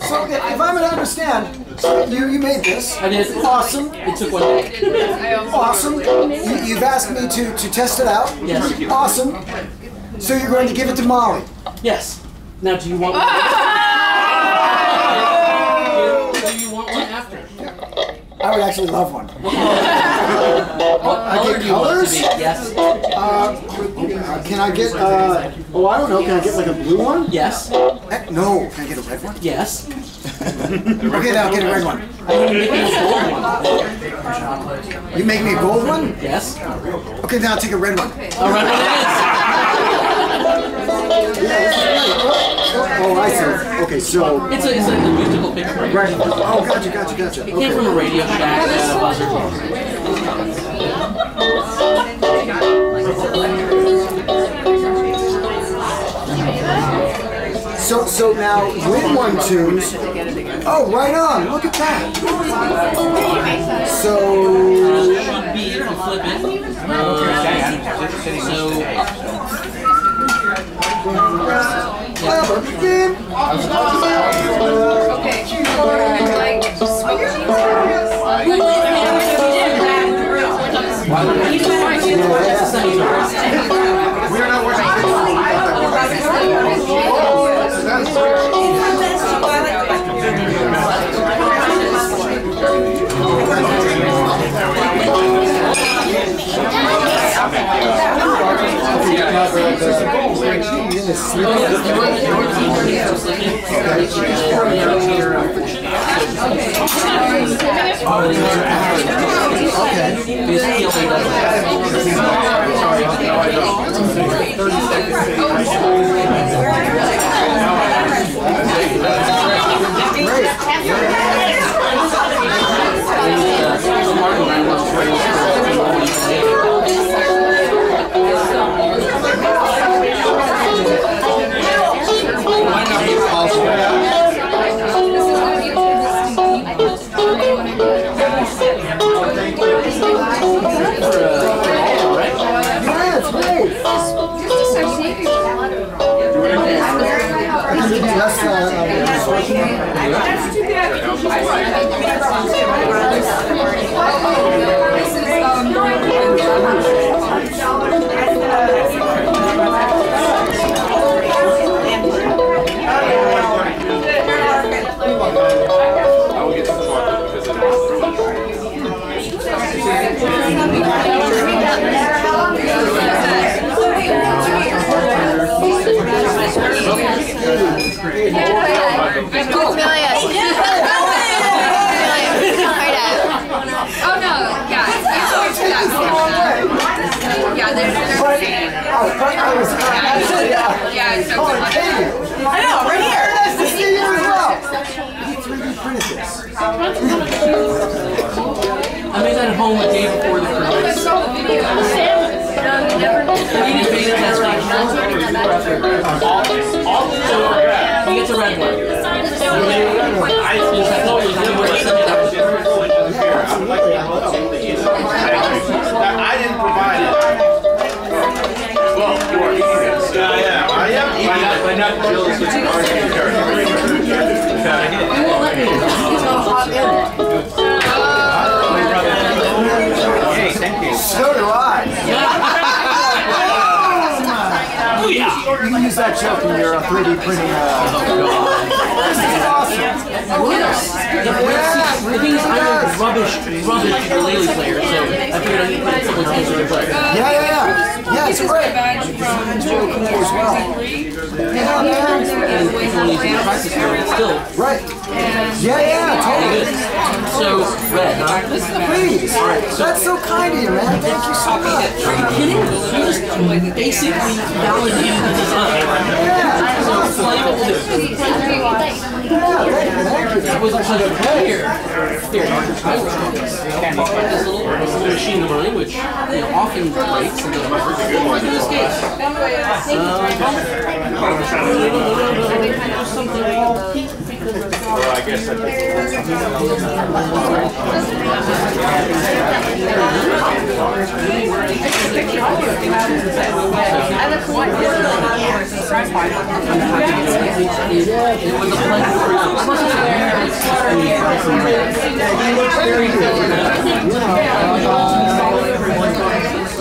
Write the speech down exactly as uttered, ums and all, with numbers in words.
So if, if I'm going to understand, you, you made this. I did. Awesome. It took one day. Awesome. You, you've asked me to, to test it out. Yes. Awesome. So you're going to give it to Molly. Yes. Now, do you want one? do, do you want one after? I would actually love one. What I color get do you want colors? to be? Yes. Uh, can I get, uh, oh, I don't know, can I get like a blue one? Yes. Heck, no. Can I get a red one? Yes. Okay, now I'll get a red one. I'm going to make you a gold one. You make me a gold one? Yes. Okay, now I'll take a red one. All right, Oh, I see. Okay, so. it's a, it's a musical picture. Right. Oh, gotcha, gotcha, gotcha. It came from a Radio Shack uh, buzzer. So, so now, when one tunes. Oh, right on. Look at that. So. Should be if you flip it. Uh, so. We're not working. I made that at home a day before the cruise. He did beta testing. He gets a red one. I didn't provide it. Well, you are eating it. Yeah, yeah. I am eating it, but not jealous with you. Hey, thank you. So do I. Oh, yeah. You can use that joke in your uh, three D printing. Uh, this is awesome. Yes. The, the thing is, I'm a rubbish, rubbish ukulele player, so I figured I need to put a couple things in play. Yeah, yeah, yeah. Yeah, it's great. It's really cool as well. Yeah, man. And it's only easy to practice for it still. Right. Yeah, yeah, totally. So, red, huh? Please. That's so kind of you, man. Thank you so much. Are you kidding? You just basically validated the design. Yeah. So, play what we'll do. It was a pleasure. Here. Here. I will show this. This little machine learning, which you know, often breaks and doesn't work. Look at this case. Something Well, I guess I think. I look It was a pleasure for you. He looks very good. You know,